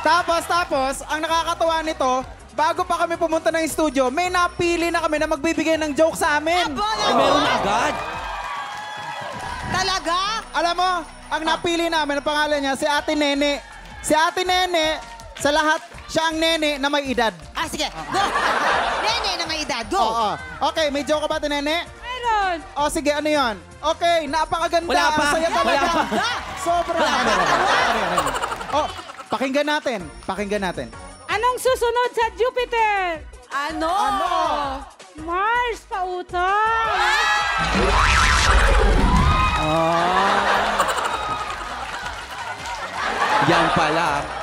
Tapos, ang nakakatuwa nito, bago pa kami pumunta ng studio, may napili na kami na magbibigay ng joke sa amin. Ay, meron agad. Talaga? Alam mo, ang napili namin, ang pangalan niya, si Ate Nene. Si Ate Nene, sa lahat, siya ang nene na may edad. Ah, sige. Go. Nene na may edad. Go. Oo. Okay, may joke ka ba, Ate Nene? Meron. O, sige, ano yon? Okay, napakaganda. Wala pa. Ang saya talaga. Wala pa. Sobra. Oh, pakinggan natin. Pakinggan natin. Anong susunod sa Jupiter? Ano? Mars pa utang. Yan pala.